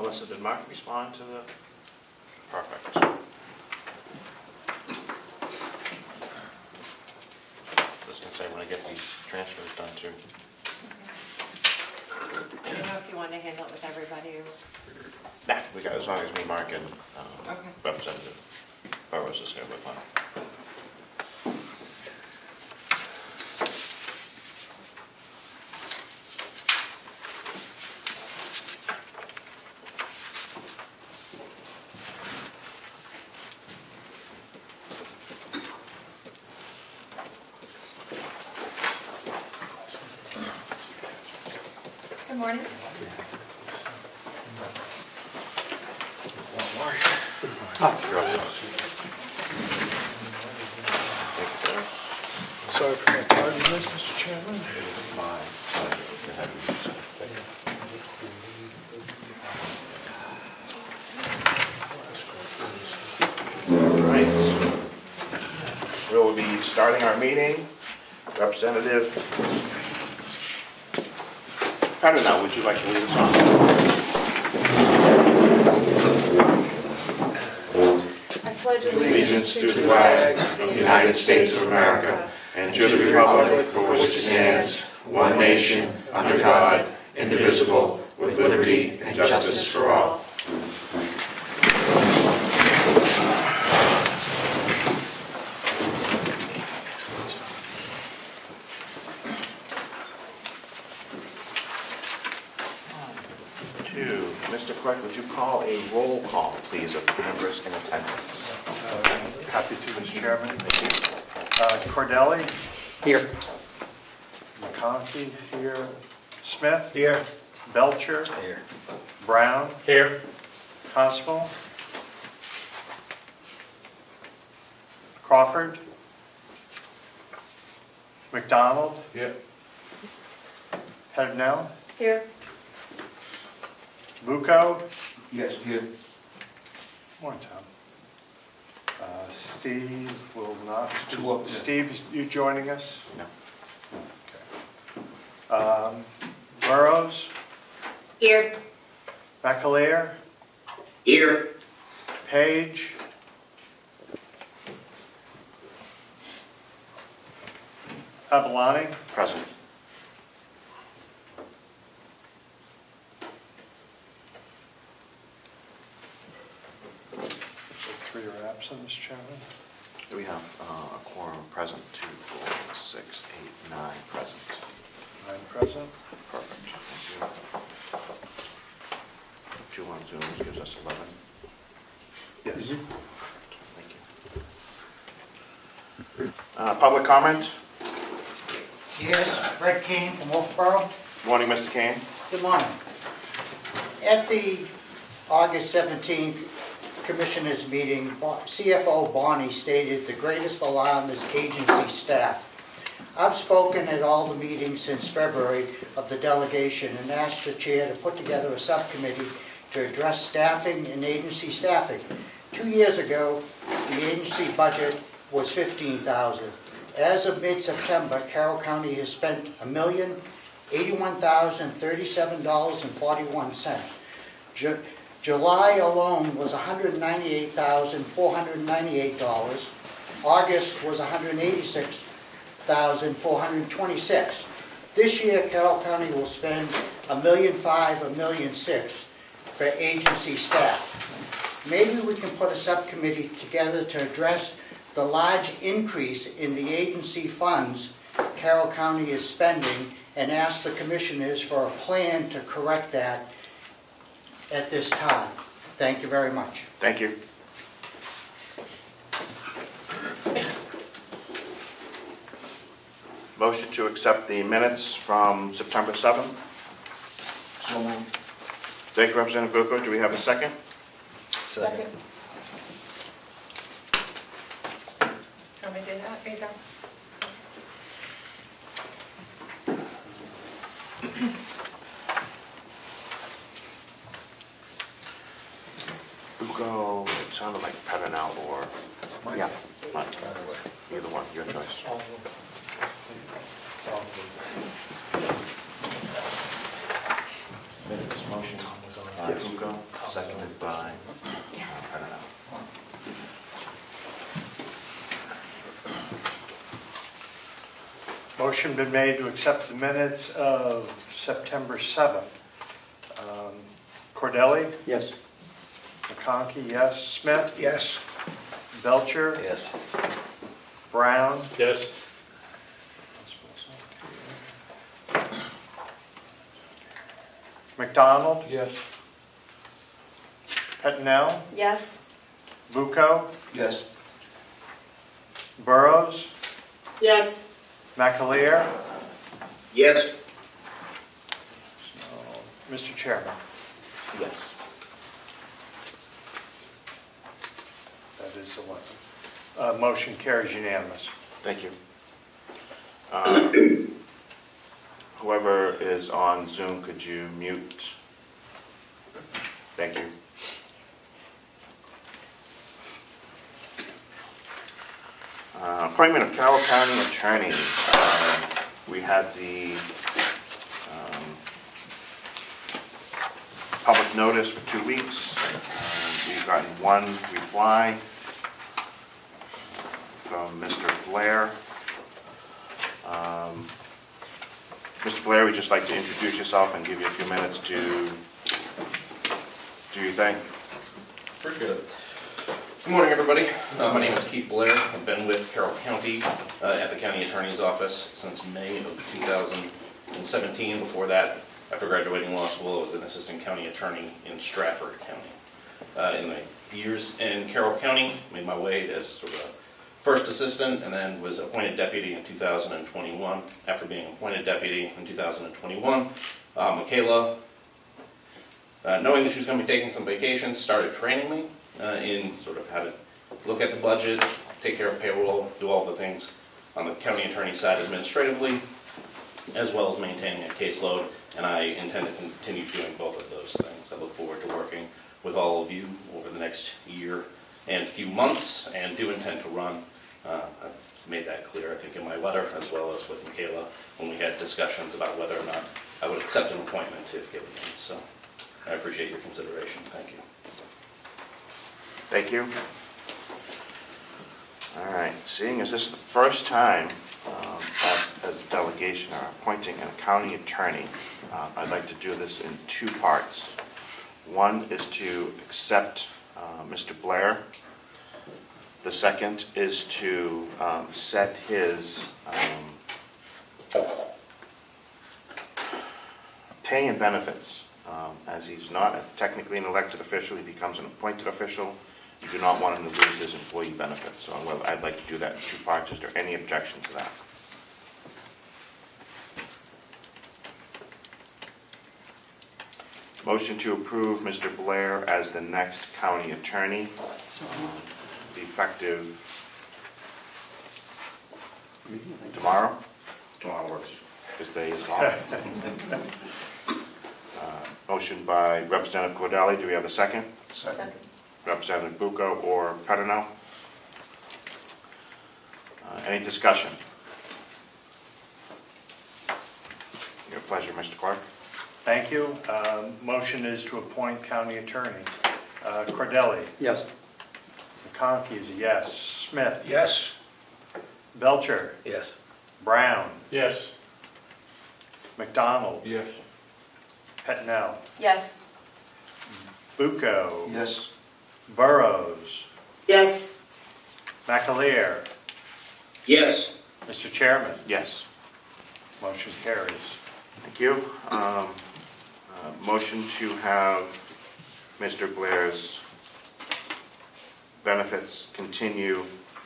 Melissa, did Mark respond to the? Perfect. Just gonna say when I get these transfers done too. I don't know if you want to handle it with everybody or... Nah, we got, as long as me, Mark, and Okay. Representative Burrows is here, we're fine. Good morning. Thank you, sir. Sorry for my tardiness, Mr. Chairman. My pleasure to have you, sir. All right. We will be starting our meeting. Representative, I don't know, would you like to lead us on? I pledge Allegiance to the flag of the United States of America and to the republic for which it stands, one nation, under God, indivisible, with liberty and justice for all. Mr. Clerk, would you call a roll call, please, of members in attendance? Happy to, Mr. Chairman. Cordelli. Here. McConkey here. Smith. Here. Belcher. Here. Brown. Here. Constable. Crawford. McDonald. Here. Hednell. Here. Bucco. Yes, here. One time. Steve will not. Two up there. Steve, you joining us? No. Okay. Burrows. Here. McAleer. Here. Page. Avalani. Present. Three are absent, Mr. Chairman. We have a quorum present, 2, 4, 6, 8, 9 present. 9 present. Perfect. Thank you. 2 on Zoom, which gives us 11. Yes. Thank you. Public comment? Yes, Fred Kane from Wolfboro. Morning, Mr. Kane. Good morning. At the August 17th Commissioners meeting, CFO Bonnie stated the greatest alarm is agency staff. I've spoken at all the meetings since February of the delegation and asked the chair to put together a subcommittee to address staffing and agency staffing. 2 years ago, the agency budget was $15,000. As of mid-September, Carroll County has spent $1,081,037.41. July alone was $198,498. August was $186,426. This year, Carroll County will spend $1,500,000, $1,600,000 for agency staff. Maybe we can put a subcommittee together to address the large increase in the agency funds Carroll County is spending and ask the commissioners for a plan to correct that at this time. Thank you very much. Thank you. Motion to accept the minutes from September 7th. So moved. Thank you, Representative Bucco. Do we have a second? Second. Want me to do that? There you go. Bucco, it sounded like Petanel or... Yeah, Mike. Either one, your choice. Minutes motion. Bucco. by, I don't know. Motion been made to accept the minutes of September 7th. Cordelli? Yes. McConkey, yes. Smith? Yes. Belcher? Yes. Brown? Yes. McDonald? Yes. Pettinel? Yes. Bucco? Yes. Burrows? Yes. McAleer? Yes. Mr. Chairman, Yes. that is 11. Motion carries unanimous. Thank you. Whoever is on Zoom, could you mute? Thank you. Appointment of Carroll County Attorney. We had the public notice for 2 weeks. We've gotten one reply from Mr. Blair. Mr. Blair, we'd just like to introduce yourself and give you a few minutes to do your thing. Appreciate it. Good morning, everybody. My name is Keith Blair. I've been with Carroll County at the County Attorney's Office since May of 2017. Before that, after graduating law school, I was an assistant county attorney in Stratford County. In the years in Carroll County, made my way as sort of a first assistant and then was appointed deputy in 2021. After being appointed deputy in 2021, Michaela, knowing that she was going to be taking some vacation, started training me in sort of how to look at the budget, take care of payroll, do all the things on the county attorney side administratively, as well as maintaining a caseload, and I intend to continue doing both of those things. I look forward to working with all of you over the next year and few months, and do intend to run. I've made that clear, I think, in my letter, as well as with Michaela, when we had discussions about whether or not I would accept an appointment if given one. So I appreciate your consideration. Thank you. Thank you. All right, seeing as this is the first time as a delegation are appointing a county attorney, I'd like to do this in 2 parts. One is to accept Mr. Blair. The second is to set his pay and benefits. As he's not technically an elected official, he becomes an appointed official. You do not want him to lose his employee benefits. So I'd like to do that in 2 parts. Is there any objection to that? Motion to approve Mr. Blair as the next county attorney, effective tomorrow? Tomorrow works. This day is long. Motion by Representative Cordelli. Do we have a second? Second. Representative Bucco or Pettinel? Any discussion? Your pleasure, Mr. Clark. Thank you. Motion is to appoint county attorney. Cordelli? Yes. McConkey is a yes. Smith? Yes. Belcher? Yes. Brown? Yes. McDonald? Yes. Pettinel? Yes. Bucco? Yes. Burrows? Yes. McAleer? Yes. Mr. Chairman, Yes. motion carries. Thank you. Motion to have Mr. Blair's benefits continue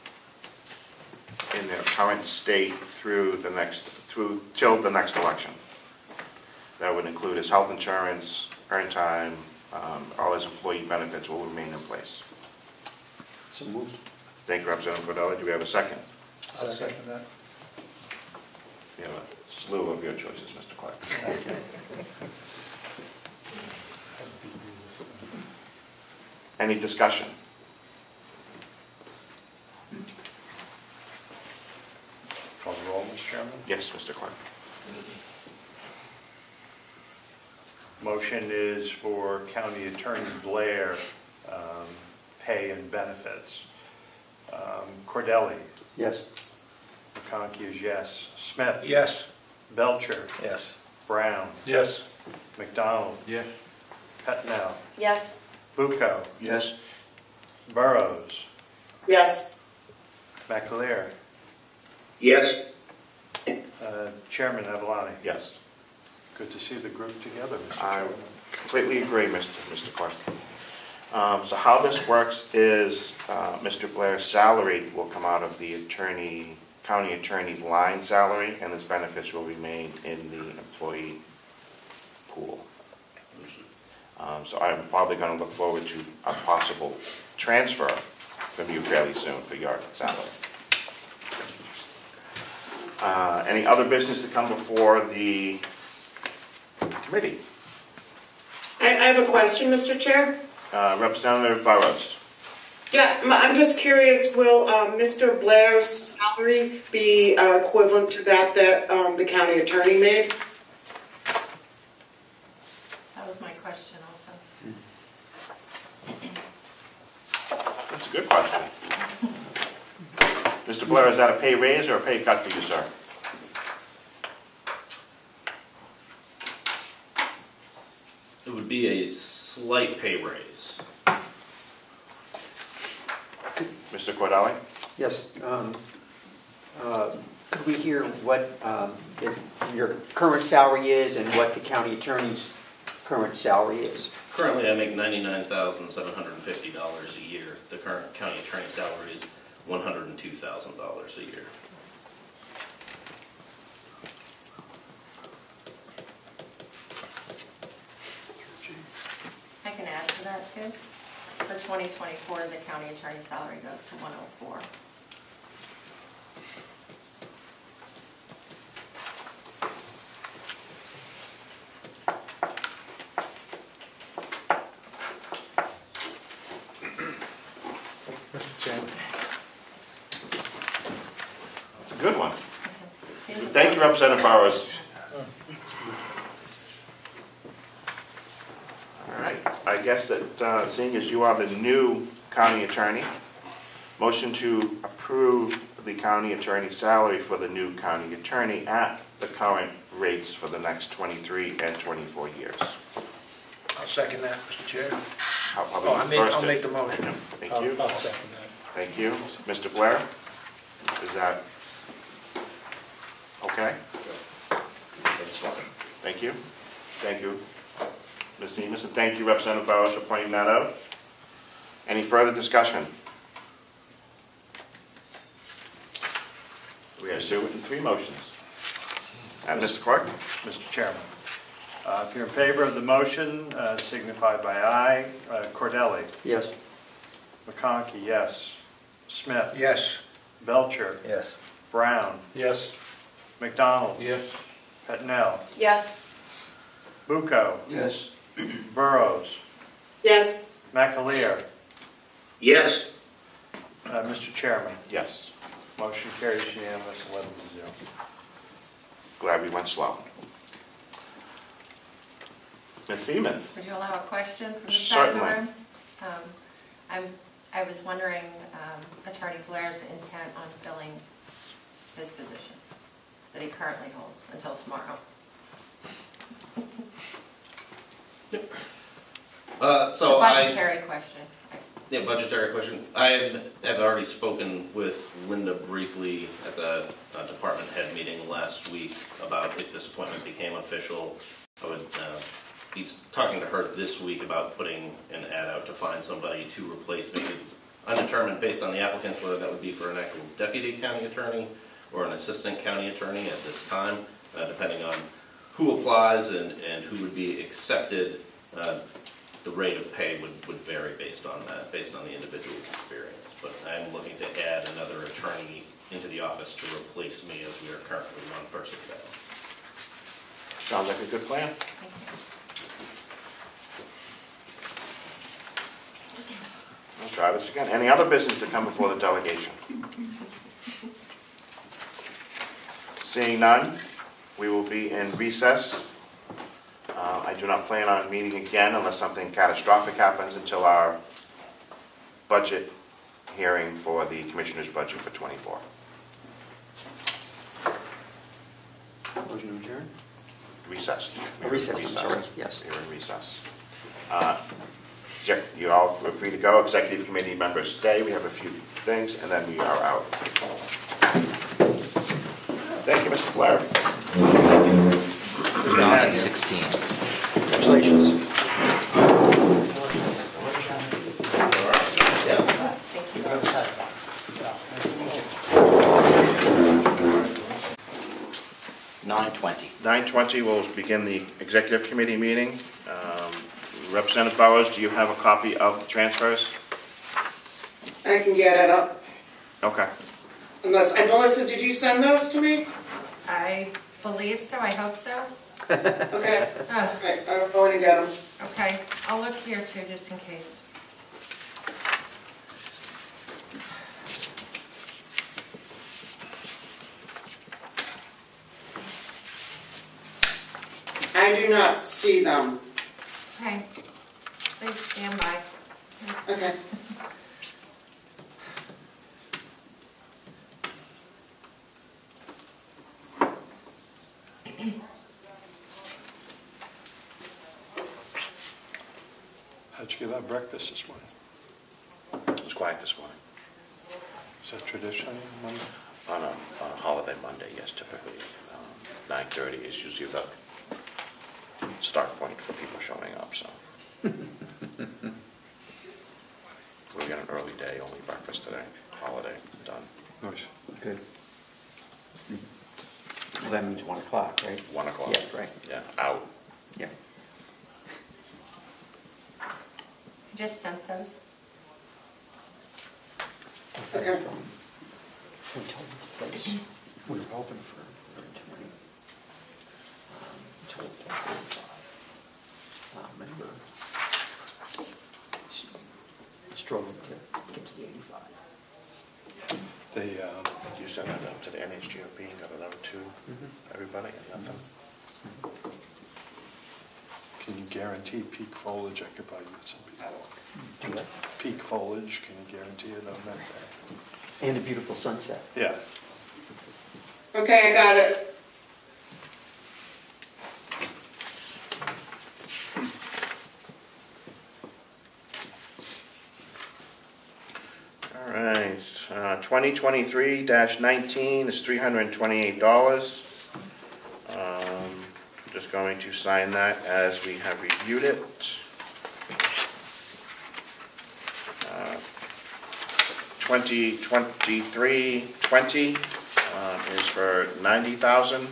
in their current state till the next election. That would include his health insurance, earned time, all his employee benefits will remain in place. So moved. Thank you, Representative Cordelli. Do we have a second? I'll second that. We have a slew of your choices, Mr. Clark. Any discussion? Call the roll, Mr. Chairman. Yes, Mr. Clark. Motion is for County Attorney Blair, pay and benefits. Cordelli. Yes. McConkey is yes. Smith. Yes. Belcher. Yes. Brown. Yes. McDonald. Yes. Petnell. Yes. Bucco. Yes. Burrows. Yes. McAleer. Yes. Chairman Avalani. Yes. Good to see the group together, Mr. I Chairman. completely agree, Mr. Clark. So how this works is Mr. Blair's salary will come out of the county attorney line salary, and his benefits will remain in the employee pool. So I'm probably going to look forward to a possible transfer from you fairly soon for your salary. Any other business to come before the committee? I have a question, Mr. Chair. Representative Burrows. Yeah, I'm just curious, will Mr. Blair's salary be equivalent to that the county attorney made? That was my question also. That's a good question. Mr. Blair, is that a pay raise or a pay cut for you, sir? It would be a slight pay raise. Mr. Cordelli? Yes. Could we hear what your current salary is and what the county attorney's current salary is? Currently, I make $99,750 a year. The current county attorney salary is $102,000 a year. I can add to that too. For 2024, the county attorney salary goes to 104. Mr. Chairman. That's a good one. Seems Thank you, Representative Burrows. All right, I guess that seeing as you are the new county attorney, motion to approve the county attorney salary for the new county attorney at the current rates for the next 23 and 24 years. I'll second that, Mr. Chair. I'll make the motion. Thank you. I'll second that. Thank you. Mr. Blair, is that okay? That's fine. Thank you. Thank you, Ms. Demus, and thank you, Representative Burrows, for pointing that out. Any further discussion? We have two and three motions. And Mr. Clark? Mr. Chairman, if you're in favor of the motion, signify by aye. Cordelli. Yes. McConkey, yes. Smith. Yes. Belcher. Yes. Brown. Yes. McDonald. Yes. Petnell. Yes. Bucco. Yes. Burrows. Yes. McAleer. Yes. Mr. Chairman, Yes. motion carries unanimous, 11-0. Glad we went slow. Ms. Siemens? Would you allow a question from the side of the Certainly. room? I was wondering Attorney Blair's intent on filling his position that he currently holds until tomorrow. So Budgetary question. Yeah, budgetary question. I have already spoken with Linda briefly at the department head meeting last week about if this appointment became official. I would be talking to her this week about putting an ad out to find somebody to replace me. It's undetermined based on the applicants whether that would be for an actual deputy county attorney or an assistant county attorney at this time, depending on who applies and who would be accepted. The rate of pay would vary based on that, based on the individual's experience. But I'm looking to add another attorney into the office to replace me as we are currently one person down. Sounds like a good plan. Thank you. I'll try this again. Any other business to come before the delegation? Seeing none, we will be in recess. I do not plan on meeting again unless something catastrophic happens until our budget hearing for the commissioner's budget for '24. Motion to adjourn? Recessed. Recessed, I'm sorry, yes. We're in recess. You all are free to go. Executive committee members stay. We have a few things, and then we are out. Thank you, Mr. Blair. 16. Congratulations. $9.20. 9:20, we'll begin the executive committee meeting. Representative Burrows, do you have a copy of the transfers? I can get it up. Okay. Unless, and Melissa, did you send those to me? I believe so, I hope so. Okay. Oh, All right, I'm going to get them. okay, I'll look here too, just in case. I do not see them. Okay, please stand by. Okay. How'd you get out breakfast this morning? It was quiet this morning. Is that tradition Monday? On a holiday Monday, yes, typically 9:30 is usually the start point for people showing up, so. We got an early day, only breakfast today, holiday, done. Nice. Good. Well, that means 1 o'clock, right? 1 o'clock. Yeah, right. Yeah, out. Yeah. I just sent those. Okay. We told the place, we were hoping for 20. Told the place 85. Remember, struggled to get to the 85. You sent that out to the NHGOP and got it out to everybody and nothing? Can you guarantee peak foliage? I could buy you some people. Do that. Peak foliage, can you guarantee it on that day? And a beautiful sunset. Yeah. Okay, I got it. All right, 2023-19 is $328. Just going to sign that as we have reviewed it. 2023-20 is for $90,000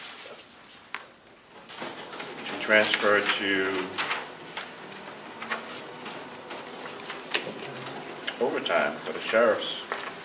to transfer to overtime for the sheriffs.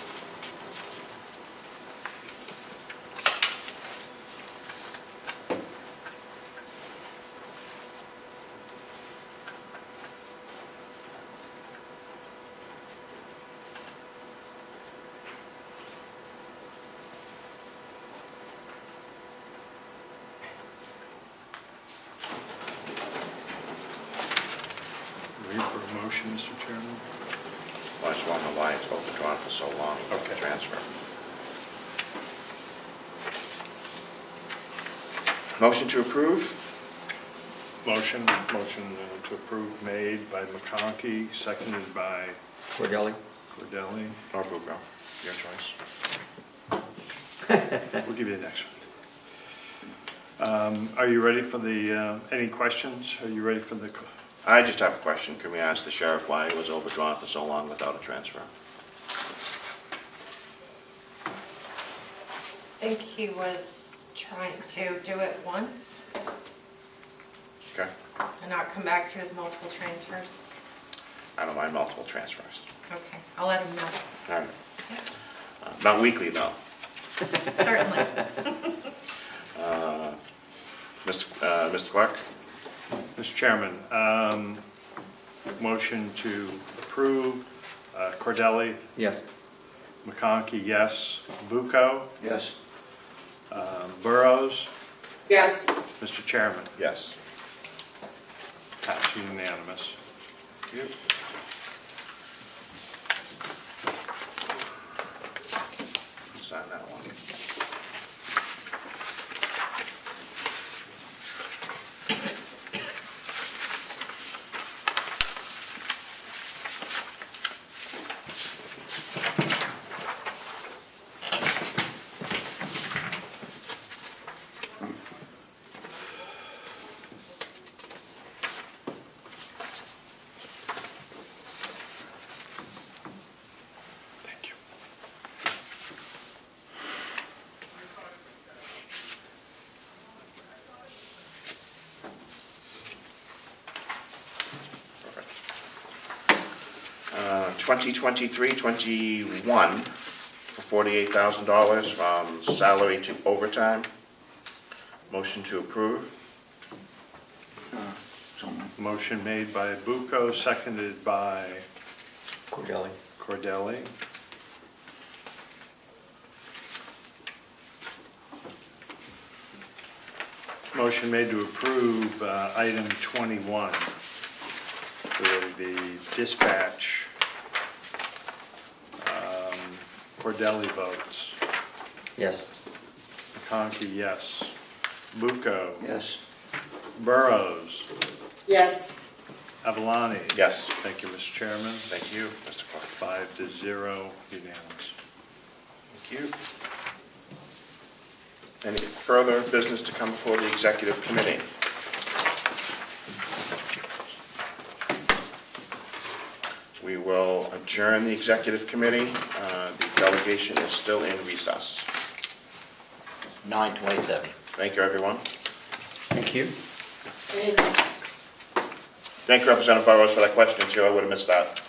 Ready for a motion, Mr. Chairman? Well, I just want to know why it's overdrawn for so long. Okay. Transfer. Motion to approve? Motion to approve made by McConkey, seconded by Cordelli? Cordelli. Or Bucco? Your choice. We'll give you the next one. Are you ready for the, any questions? Are you ready for the, I just have a question. Can we ask the sheriff why it was overdrawn for so long without a transfer? I think he was trying to do it once Okay. and not come back to his multiple transfers. I don't mind multiple transfers. Okay, I'll let him know. All right. Not weekly, though. Certainly. Mr. Clark? Mr. Chairman, motion to approve, Cordelli, Yes. McConkey, yes, Bucco, Yes. Burrows, Yes. Mr. Chairman. Yes. unanimous. Thank you. Sign that one. Thank you. Perfect. 2023-21 for $48,000 from salary to overtime. Motion to approve. Motion made by Bucco, seconded by Cordelli. Cordelli. Motion made to approve item 21 for the dispatch. Cordelli votes. Yes. McConkey, yes. Bucco. Yes. Burrows. Yes. Avalani. Yes. Thank you, Mr. Chairman. Thank you, Mr. Clark. 5-0, unanimous. Thank you. Any further business to come before the executive committee? We will adjourn the executive committee. The delegation is still in recess. 9:27. Thank you, everyone. Thank you. Thanks. Thank you, Representative Burrows, for that question, too. I would have missed that.